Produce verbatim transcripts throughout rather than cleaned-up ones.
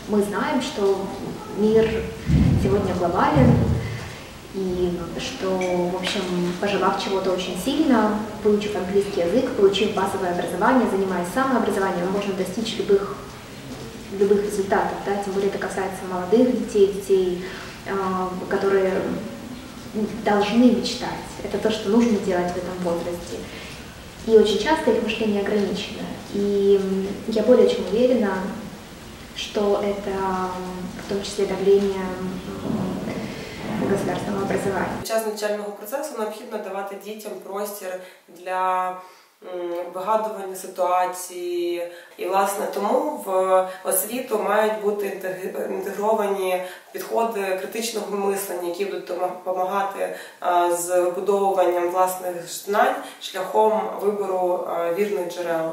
Мы знаем, что мир сегодня глобален, и что, в общем, пожелав чего-то очень сильно, получив английский язык, получив базовое образование, занимаясь самообразованием, можно достичь любых, любых результатов. Да? Тем более это касается молодых детей, детей, которые должны мечтать. Это то, что нужно делать в этом возрасте. И очень часто их мышление ограничено. И я более чем уверена, что это в том числе давление государственного образования. Під час навчального процесу необхідно давати дітям простір для вигадування ситуації. І, власне, тому в освіту мають бути інтегровані підходи критичного мислення, які будуть допомагати з вибудовуванням власних знань шляхом вибору вірних джерел.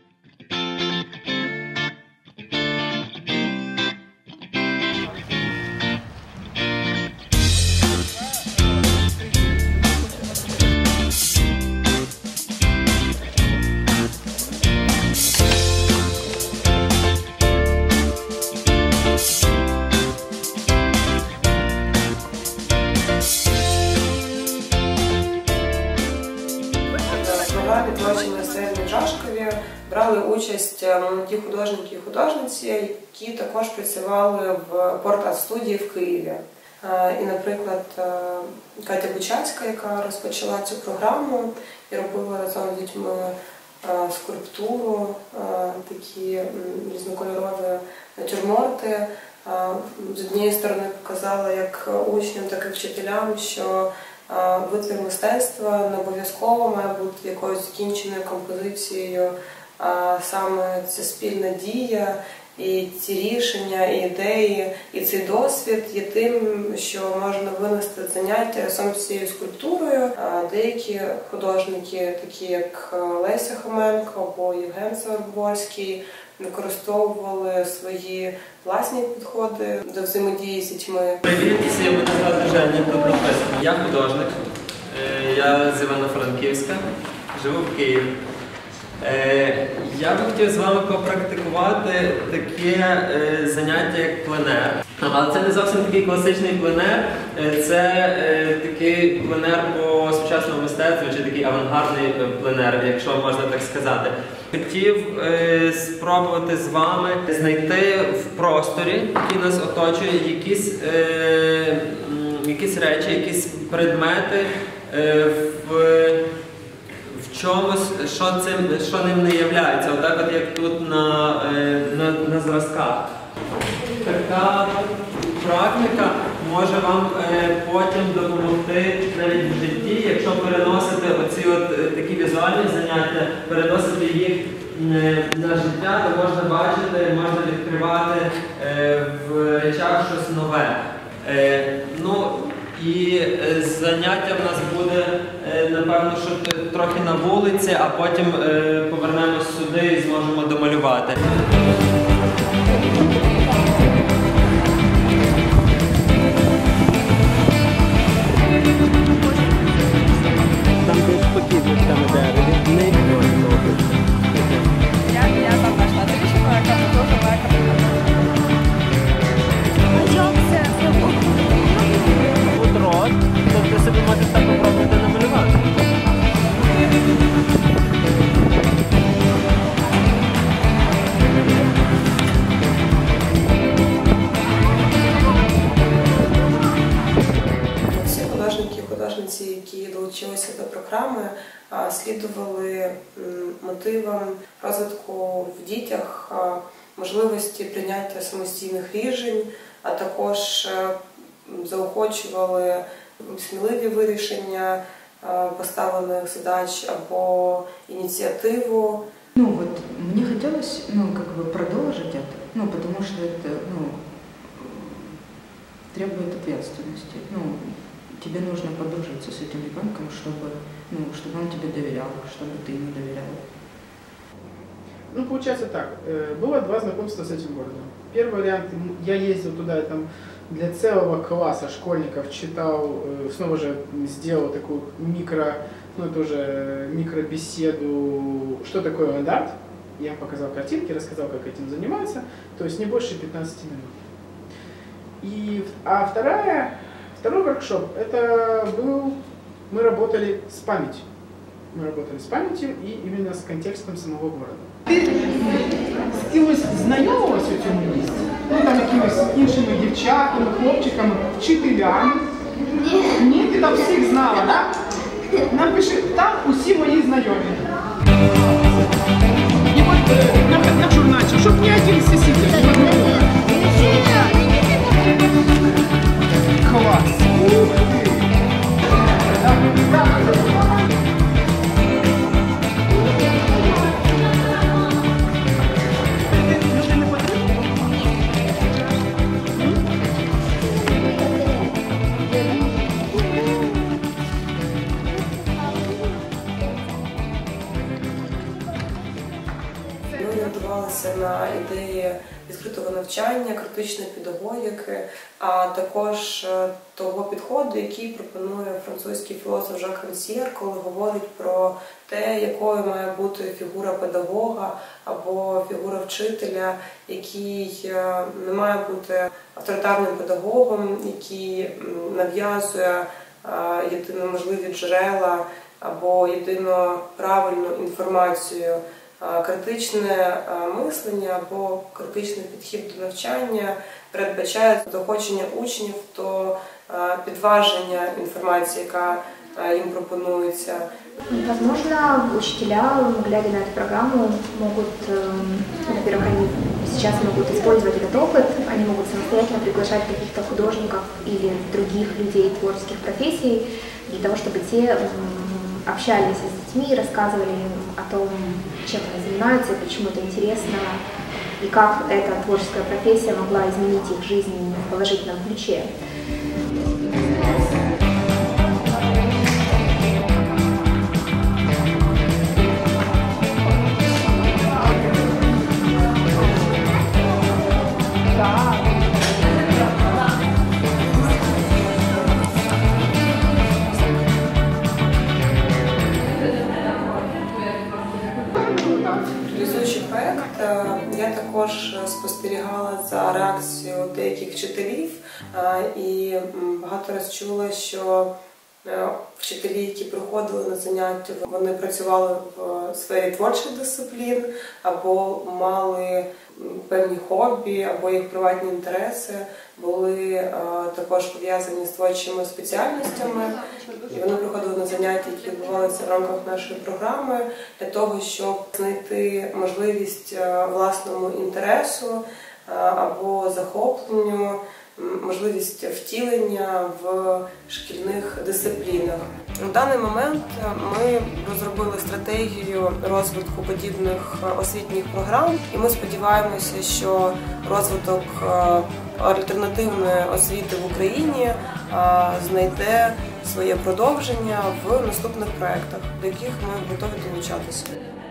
Відтворчення сцени Жашкові брали участь молоді художники і художниці, які також працювали в порт-арт-студії в Києві. І, наприклад, Катя Бучацька, яка розпочала цю програму і робила разом з дітьми скульптуру, такі різнокольорові натюрморти, з однієї сторони показала як учням, так і вчителям, що витвір мистецтва не обов'язково має бути якоюсь закінченою композицією, а саме ця спільна дія, і ці рішення, і ідеї, і цей досвід є тим, що можна винести заняття разом з цією скульптурою. Деякі художники, такі як Леся Хоменко або Євген Свербольський, використовували свої власні підходи до взаємодії з дітьми. Привіт, я мене звати Женя, тут написано. Я художник, я з Івано-Франківська, живу в Києві. Я би хотів з вами попрактикувати таке заняття, як пленер. Але це не зовсім такий класичний пленер, це такий пленер по сучасному мистецтву, чи такий авангардний пленер, якщо можна так сказати. Хотів спробувати з вами знайти в просторі, який нас оточує, якісь, якісь речі, якісь предмети в в чомусь, що, цим, що ним не являється, отак от як тут на, на, на зразках. Така практика може вам потім допомогти навіть в житті, якщо переносити оці от такі візуальні заняття, переносити їх на життя, то можна бачити, можна відкривати в речах щось нове. Ну, і заняття в нас буде, напевно, що трохи на вулиці, а потім повернемось сюди і зможемо домалювати. Там десь спокійно, там іде, не ігнорно. Я, я там пошла, ты еще моя камера, тоже моя камера. Рот, то ти собі можеш так попробувати намалювати. Всі художники і художниці, які долучилися до програми, слідували мотивам розвитку в дітях, можливості прийняття самостійних рішень, а також заохочували сміливі вирішення поставлених задач або инициативу. Ну вот мне хотелось, ну как бы продолжить это, ну потому что это, ну требует ответственности. Ну тебе нужно подружиться с этим ребенком, чтобы, ну чтобы он тебе доверял, чтобы ты ему доверяла. Ну получается так, было два знакомства с этим городом. Первый вариант, я ездил туда там для целого класса школьников, читал, снова же сделал такую микро, ну тоже микробеседу, что такое авангард, Я им показал картинки, рассказал, как этим заниматься, то есть не больше пятнадцати минут. И, а вторая, второй воркшоп, это был, мы работали с памятью. Мы работали з пам'яттю і іменно з контекстом самого города. Ти з кимось знайомилась у цьому місці? Ну там якимись іншими дівчатами, хлопчиками, вчителями? Ні. Ні, ти там всіх знала, так? Напиши, там усі мої знайомі. І от на журнальчик, щоб не один сусід. Клас! Ух ти! На ідеї відкритого навчання, критичної педагогіки, а також того підходу, який пропонує французький філософ Жак Рансьєр, коли говорить про те, якою має бути фігура педагога або фігура вчителя, який не має бути авторитарним педагогом, який нав'язує єдино можливі джерела або єдино правильну інформацію. Критичне мислення або критичний підхід до навчання передбачає доходження учнів до підваження інформації, яка им пропонуется. Возможно, учителя, глядя на эту программу, могут, во-первых, они сейчас могут использовать этот опыт, они могут самостоятельно приглашать каких-то художников или других людей творческих профессий для того, чтобы те общались с детьми, рассказывали им о том, чем они занимаются, почему это интересно, и как эта творческая профессия могла изменить их жизнь в положительном ключе. Реалізуючи проєкт, я також спостерігала за реакцією деяких вчителів і багато разів чула, що вчителі, які приходили на заняття, вони працювали в сфері творчих дисциплін або мали певні хобі, або їх приватні інтереси були також пов'язані з творчими спеціальностями. І вони приходили на заняття, які відбувалися в рамках нашої програми, для того, щоб знайти можливість власному інтересу або захопленню, можливість втілення в шкільних дисциплінах. На даний момент ми розробили стратегію розвитку подібних освітніх програм, і ми сподіваємося, що розвиток альтернативної освіти в Україні знайде своє продовження в наступних проєктах, до яких ми готові долучатися.